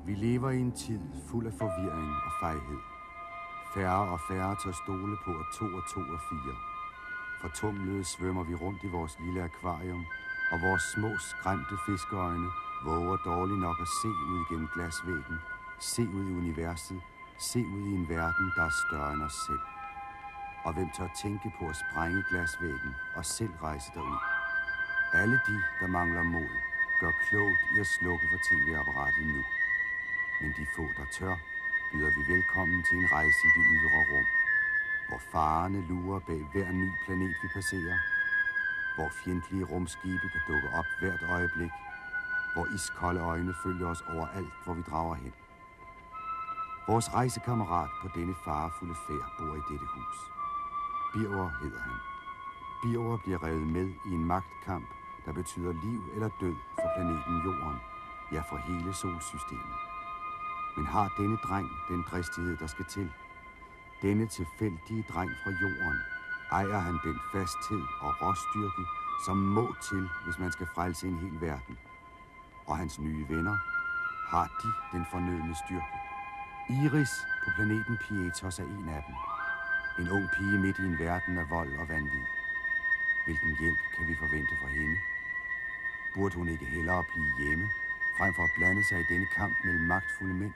Vi lever i en tid fuld af forvirring og fejhed. Færre og færre tør stole på, at 2 og 2 er 4. Fortumlede svømmer vi rundt i vores lille akvarium, og vores små skræmte fiskeøjne våger dårligt nok at se ud gennem glasvæggen, se ud i universet, se ud i en verden, der er større end os selv. Og hvem tør tænke på at sprænge glasvæggen og selv rejse derud? Alle de, der mangler mod, gør klogt i at slukke for tv-apparatet nu. Men de få, der tør, byder vi velkommen til en rejse i det ydre rum, hvor farerne lurer bag hver ny planet, vi passerer, hvor fjendtlige rumskibe kan dukke op hvert øjeblik, hvor iskolde øjne følger os overalt, hvor vi drager hen. Vores rejsekammerat på denne farefulde færd bor i dette hus. Birger hedder han. Birger bliver revet med i en magtkamp, der betyder liv eller død for planeten Jorden, ja for hele solsystemet. Men har denne dreng den dristighed, der skal til? Denne tilfældige dreng fra Jorden, ejer han den fasthed og råstyrke, som må til, hvis man skal frelse en hel verden? Og hans nye venner, har de den fornødne styrke? Iris på planeten Pietos er en af dem. En ung pige midt i en verden af vold og vanvid. Hvilken hjælp kan vi forvente fra hende? Burde hun ikke hellere blive hjemme, frem for at blande sig i denne kamp mellem magtfulde mænd?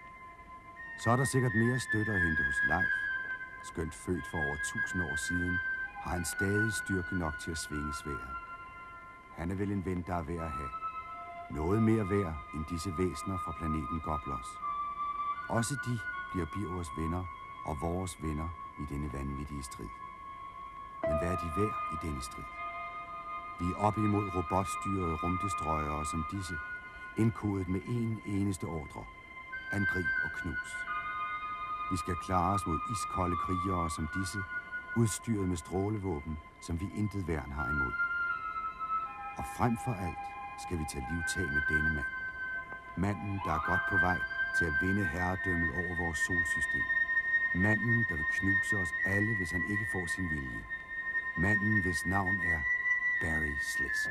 Så er der sikkert mere støtte at hente hos Leif. Skønt født for over 1000 år siden, har han stadig styrke nok til at svinge sværdet. Han er vel en ven, der er værd at have. Noget mere værd end disse væsener fra planeten Goblos. Også de bliver Birgers venner og vores venner i denne vanvittige strid. Men hvad er de værd i denne strid? Vi er oppe imod robotstyrede rumdestrøjere som disse, indkodet med en eneste ordre: angrib og knus. Vi skal klare os mod iskolde krigere som disse, udstyret med strålevåben, som vi intet værn har imod. Og frem for alt skal vi tage livtag med denne mand. Manden, der er godt på vej til at vinde herredømmet over vores solsystem. Manden, der vil knuse os alle, hvis han ikke får sin vilje. Manden, hvis navn er Barry Slisk.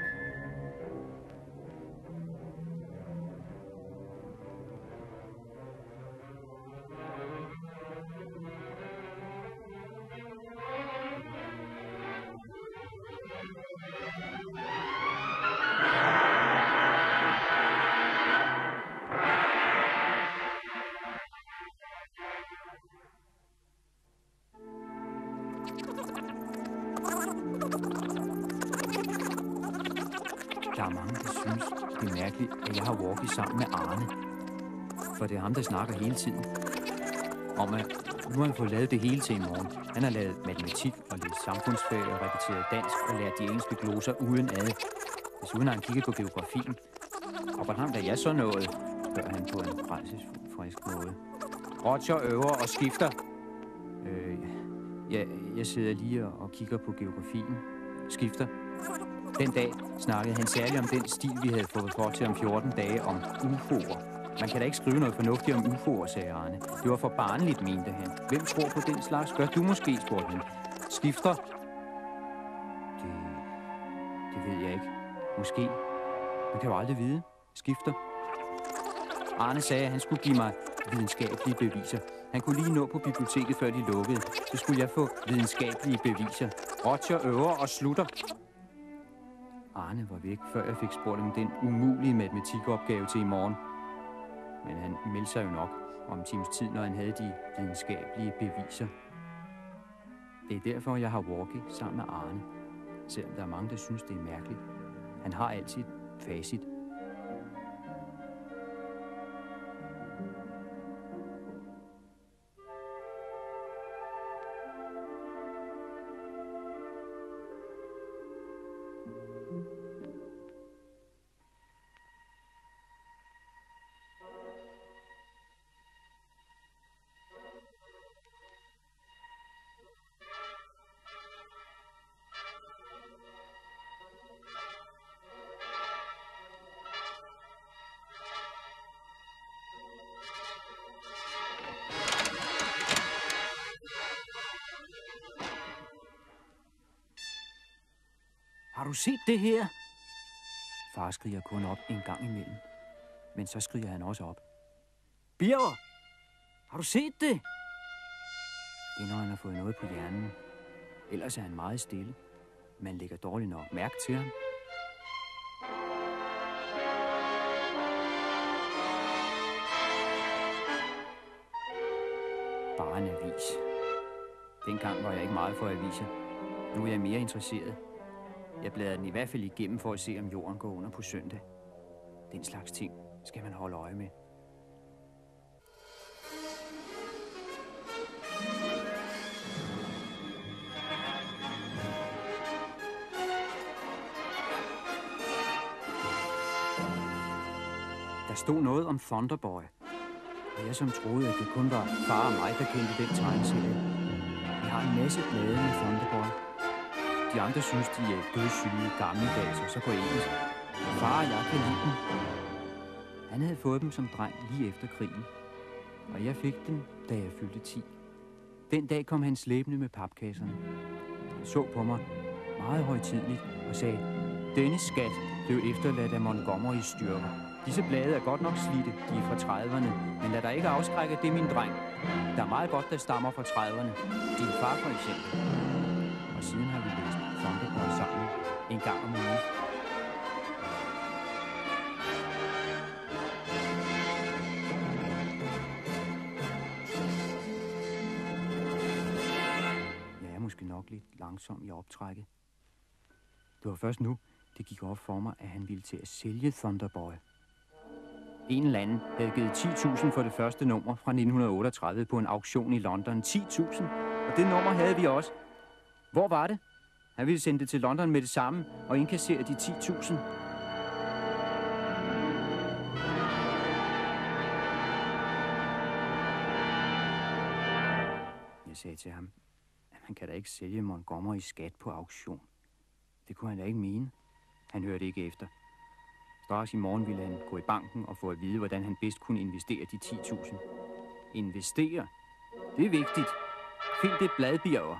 Der er mange, der synes, det er mærkeligt, at jeg har walket sammen med Arne. For det er ham, der snakker hele tiden. Om at nu har han fået lavet det hele til i morgen. Han har lavet matematik og læst samfundsfag og repeteret dansk og lært de engelske gloser uden ad. Desuden har han kigget på geografien. Og hvordan da jeg så noget, spørger han på en frelsesfrisk måde. Roger øver og skifter. Jeg sidder lige og kigger på geografien. Skifter. Den dag snakkede han særligt om den stil, vi havde fået for til om 14 dage om UFO'er. Man kan da ikke skrive noget fornuftigt om UFO'er, sagde Arne. Det var for barnligt, mente han. Hvem tror på den slags? Gør du måske, spurgte han. Skifter? Det ved jeg ikke. Måske. Man kan jo aldrig vide. Skifter. Arne sagde, at han skulle give mig videnskabelige beviser. Han kunne lige nå på biblioteket, før de lukkede. Så skulle jeg få videnskabelige beviser. Roger øver og slutter. Arne var væk, før jeg fik spurgt om den umulige matematikopgave til i morgen. Men han meldte sig jo nok om en times tid, når han havde de videnskabelige beviser. Det er derfor, jeg har walket sammen med Arne. Selvom der er mange, der synes, det er mærkeligt. Han har altid facit. Har du set det her? Far skriger kun op en gang imellem, men så skriger han også op. Birger! Har du set det? Det er, når han har fået noget på hjernen. Ellers er han meget stille. Man lægger dårligt nok mærke til ham. Bare en avis. Dengang var jeg ikke meget for aviser. Nu er jeg mere interesseret. Jeg bladrer den i hvert fald igennem for at se, om jorden går under på søndag. Den slags ting skal man holde øje med. Der stod noget om Thunderboy. Og jeg som troede, at det kun var far og mig, der kendte den tegneserie. Jeg har en masse blade med Thunderboy. De andre synes, de er dødssyge, gammeldags og så på engelsk. Far og jeg kan lide dem. Han havde fået dem som dreng lige efter krigen. Og jeg fik dem, da jeg fyldte 10. Den dag kom han slæbende med papkasserne. Han så på mig meget højtideligt og sagde, denne skat blev efterladt af Montgomerys styrker. Disse blade er godt nok slidte, de er fra 30'erne, men lad dig ikke afskrække, det er min dreng. Der er meget godt, der stammer fra 30'erne. Din far for eksempel. Og siden har vi læst Thunderboy sammen en gang om ugen. Jeg er måske nok lidt langsom i optrækket. Det var først nu, det gik op for mig, at han ville til at sælge Thunderboy. En eller anden havde givet 10.000 for det første nummer fra 1938 på en auktion i London. 10.000, og det nummer havde vi også. Hvor var det? Han ville sende det til London med det samme og indkassere de 10.000. Jeg sagde til ham, at man kan da ikke sælge Montgomery skat på auktion. Det kunne han da ikke mene. Han hørte ikke efter. Straks i morgen ville han gå i banken og få at vide, hvordan han bedst kunne investere de 10.000. Investere? Det er vigtigt. Find det blad, Birger.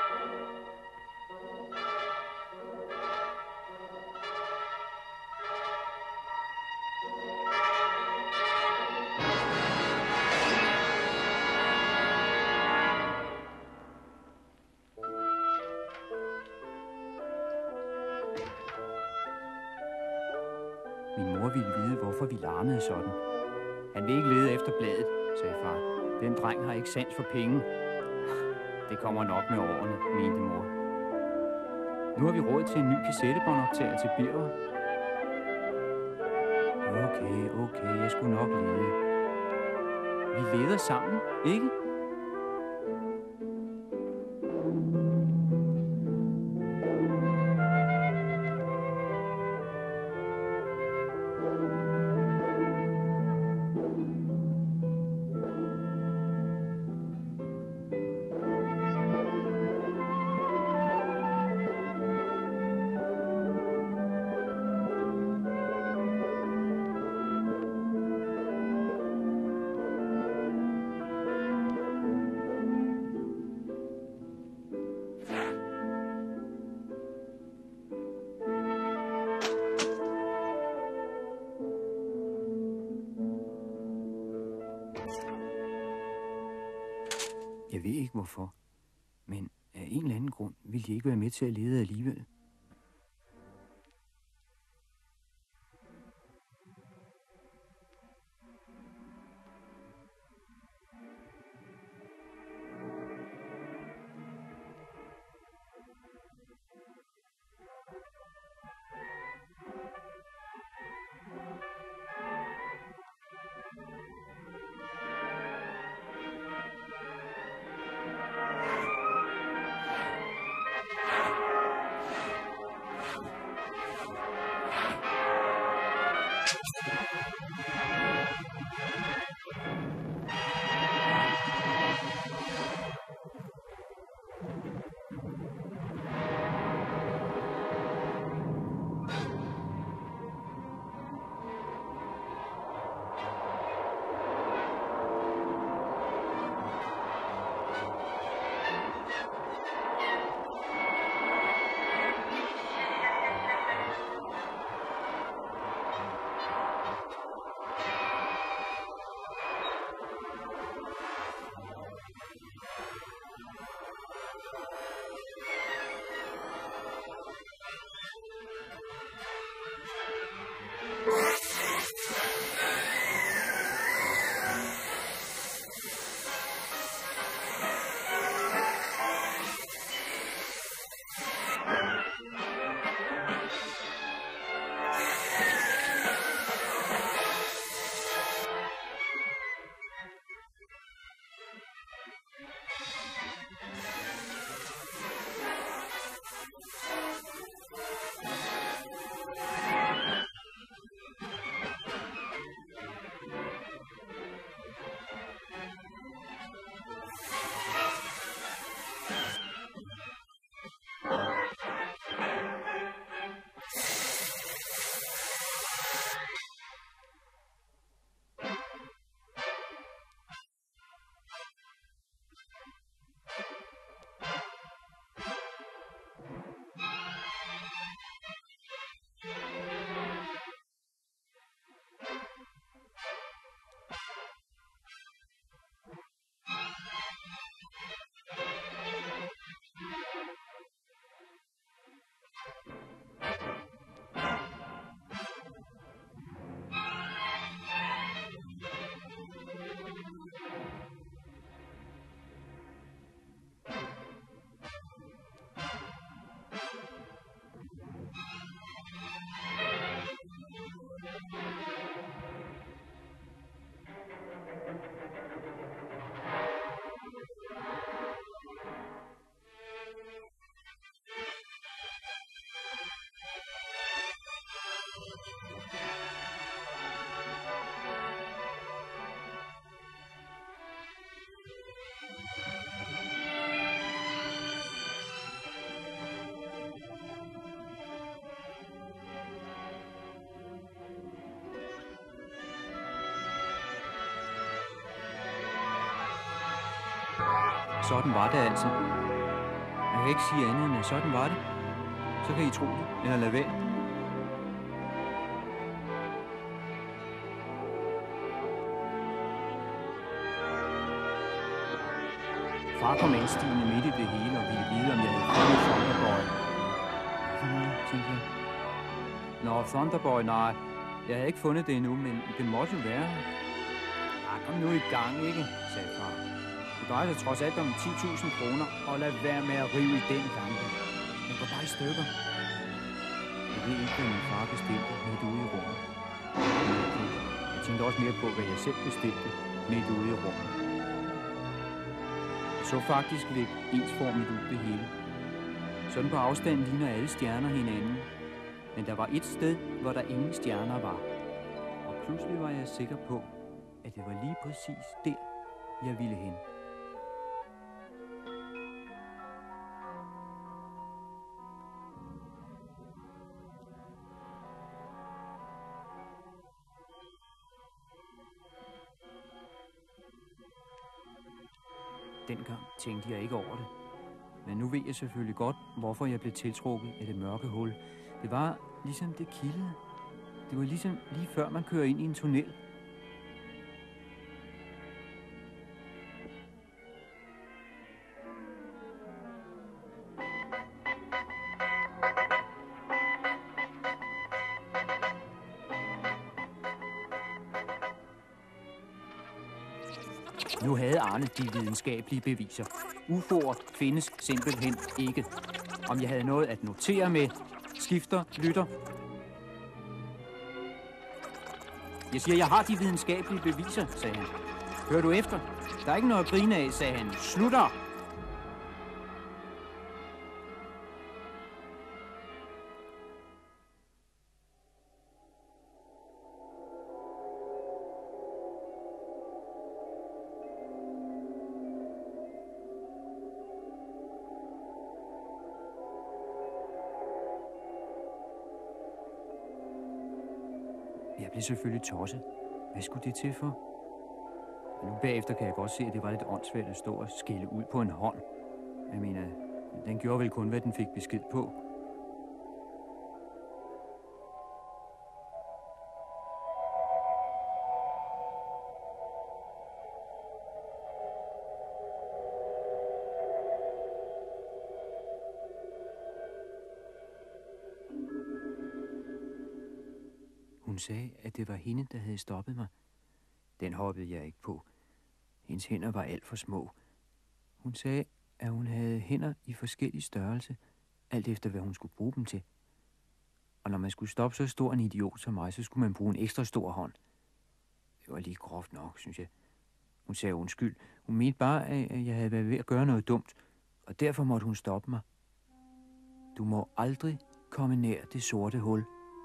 Min mor ville vide, hvorfor vi larmede sådan. Han vil ikke lede efter bladet, sagde far. Den dreng har ikke sans for penge. Det kommer nok med årene, mente mor. Nu har vi råd til en ny kassettebåndoptager til Birger. Okay, jeg skulle nok lede. Vi leder sammen, ikke? Jeg ved ikke hvorfor, men af en eller anden grund ville de ikke være med til at lede alligevel. sådan var det altså. Jeg kan ikke sige andet end, at sådan var det. Så kan I tro det, eller lade være. Far kom anstigende midt i det hele og ville vide, om jeg havde fundet Thunderboy. Tænkte jeg. Nå, Thunderboy, nej. Jeg havde ikke fundet det endnu, men det måtte jo være. Kom nu i gang, ikke? Sagde far. Det drejer sig trods alt om 10.000 kroner, og lad være med at rive i den lampe. Den går bare i stykker. Jeg ved ikke, hvad min far bestilte midt ude i rummet. Jeg tænkte også mere på, hvad jeg selv bestilte midt ude i rummet. Det så faktisk lidt ensformigt ud det hele. Sådan på afstand ligner alle stjerner hinanden. Men der var et sted, hvor der ingen stjerner var. Og pludselig var jeg sikker på, at det var lige præcis der, jeg ville hen. Dengang tænkte jeg ikke over det. Men nu ved jeg selvfølgelig godt, hvorfor jeg blev tiltrukket af det mørke hul. Det var ligesom det kildede. Det var ligesom lige før man kører ind i en tunnel. Nu havde Arne de videnskabelige beviser. UFO'er findes simpelthen ikke. Om jeg havde noget at notere med, skifter, lytter. Jeg siger, jeg har de videnskabelige beviser, sagde han. Hører du efter? Der er ikke noget at grine af, sagde han. Slutter! Jeg blev selvfølgelig tosset. Hvad skulle det til for? Men nu bagefter kan jeg godt se, at det var lidt åndssvagt at stå og skælde ud på en hånd. Jeg mener, den gjorde vel kun, hvad den fik besked på. Hun sagde, at det var hende, der havde stoppet mig. Den hoppede jeg ikke på. Hendes hænder var alt for små. Hun sagde, at hun havde hænder i forskellig størrelse, alt efter hvad hun skulle bruge dem til. Og når man skulle stoppe så stor en idiot som mig, så skulle man bruge en ekstra stor hånd. Det var lige groft nok, synes jeg. Hun sagde undskyld. Hun mente bare, at jeg havde været ved at gøre noget dumt, og derfor måtte hun stoppe mig. Du må aldrig komme nær det sorte hul.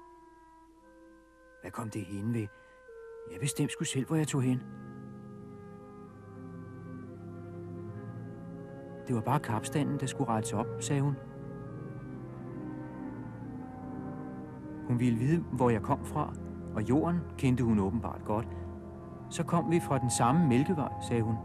Hvad kom det hende ved? Jeg bestemte sgu selv, hvor jeg tog hen. Det var bare kapstanden, der skulle rettes op, sagde hun. Hun ville vide, hvor jeg kom fra, og jorden kendte hun åbenbart godt. Så kom vi fra den samme mælkevej, sagde hun.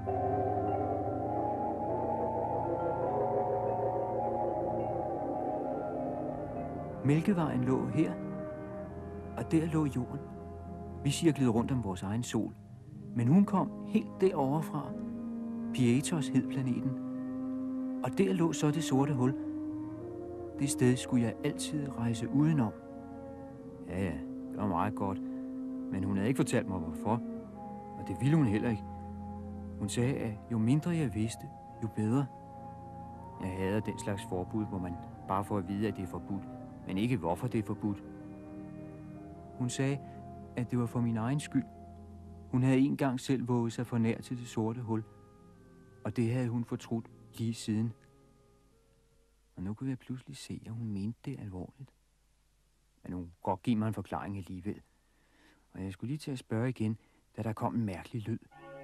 Mælkevejen lå her, og der lå jorden. Vi cirklede rundt om vores egen sol. Men hun kom helt derovre fra. Pietos hed planeten. Og der lå så det sorte hul. Det sted skulle jeg altid rejse udenom. Ja, det var meget godt. Men hun havde ikke fortalt mig, hvorfor. Og det ville hun heller ikke. Hun sagde, at jo mindre jeg vidste, jo bedre. Jeg hader den slags forbud, hvor man bare får at vide, at det er forbudt, men ikke hvorfor det er forbudt. Hun sagde, at det var for min egen skyld. Hun havde engang selv våget sig for nær til det sorte hul. Og det havde hun fortrudt lige siden. Og nu kunne jeg pludselig se, at hun mente det alvorligt. Men hun kunne godt give mig en forklaring alligevel. Og jeg skulle lige til at spørge igen, da der kom en mærkelig lyd.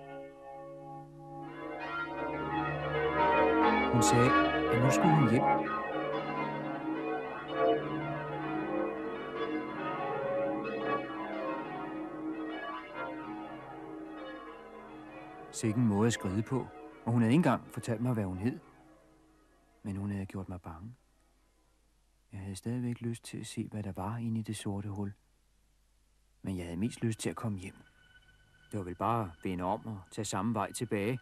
Hun sagde, at nu skulle hun hjem. Sikke en måde at skride på. Og hun havde ikke engang fortalt mig, hvad hun hed. Men hun havde gjort mig bange. Jeg havde stadigvæk lyst til at se, hvad der var inde i det sorte hul. Men jeg havde mest lyst til at komme hjem. Det var vel bare at vende om og tage samme vej tilbage.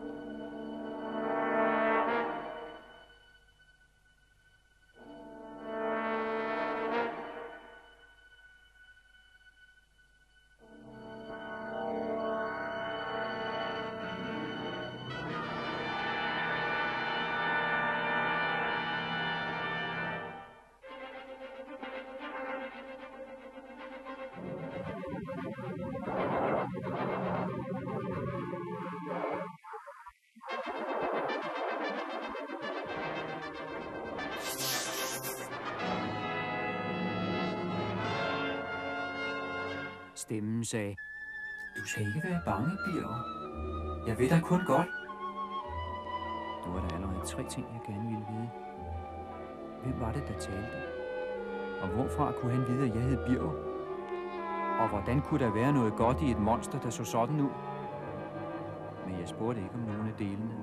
Stemmen sagde, du skal ikke være bange, Birger. Jeg ved dig kun godt. Nu var der allerede 3 ting, jeg gerne ville vide. Hvem var det, der talte? Og hvorfra kunne han vide, at jeg hed Birger? Og hvordan kunne der være noget godt i et monster, der så sådan ud? Men jeg spurgte ikke om nogen af delene.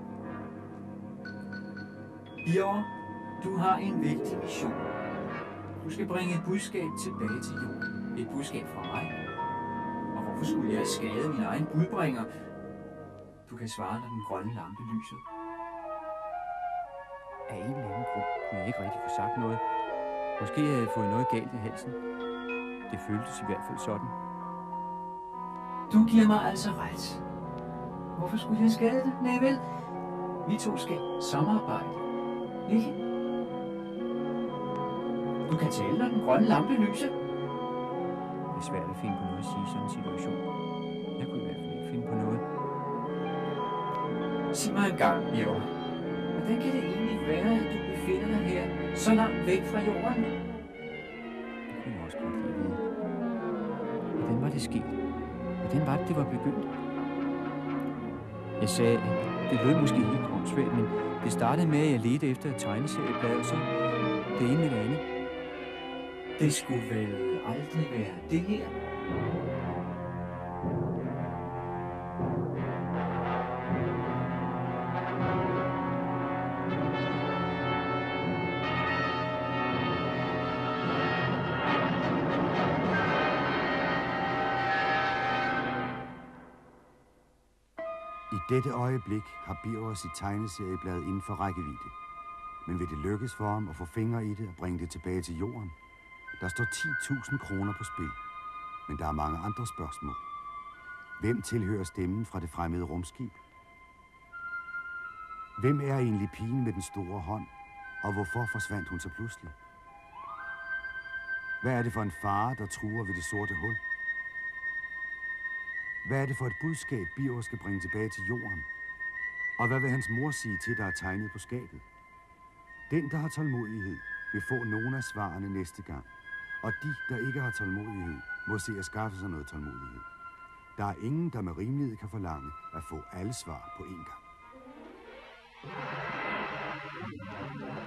Birger, du har en vigtig mission. Du skal bringe et budskab tilbage til jorden. Et budskab fra mig. Og hvorfor skulle jeg skade min egen budbringer? Du kan svare, når den grønne lampe lyser. Af en eller anden grund kunne jeg ikke rigtig få sagt noget. Måske havde jeg fået noget galt i halsen. Det føltes i hvert fald sådan. Du giver mig altså ret. Hvorfor skulle jeg skade det? Nej vel, vi to skal samarbejde. Ikke? Du kan tale, når den grønne lampe lyser. Det er svært at finde på noget at sige i sådan en situation. Jeg kunne i hvert fald ikke finde på noget. Sig mig engang, Birger. Hvordan kan det egentlig være, at du befinder dig her, så langt væk fra jorden? Det kunne jeg også godt lide at vide. Hvordan var det sket? Hvordan var det var begyndt? Jeg sagde, at det lød måske helt åndssvagt, men det startede med, at jeg ledte efter et tegneserieblad, og så det ene med det andet. Det skulle vel aldrig være det her. I dette øjeblik har Birger sit tegneserieblad inden for rækkevidde. Men vil det lykkes for ham at få fingre i det og bringe det tilbage til jorden? Der står 10.000 kroner på spil, men der er mange andre spørgsmål. Hvem tilhører stemmen fra det fremmede rumskib? Hvem er egentlig pigen med den store hånd, og hvorfor forsvandt hun så pludselig? Hvad er det for en fare, der truer ved det sorte hul? Hvad er det for et budskab, Birger skal bringe tilbage til jorden? Og hvad vil hans mor sige til, der er tegnet på skabet? Den, der har tålmodighed, vil få nogle af svarene næste gang. Og de, der ikke har tålmodighed, må se at skaffe sig noget tålmodighed. Der er ingen, der med rimelighed kan forlange at få alle svar på én gang.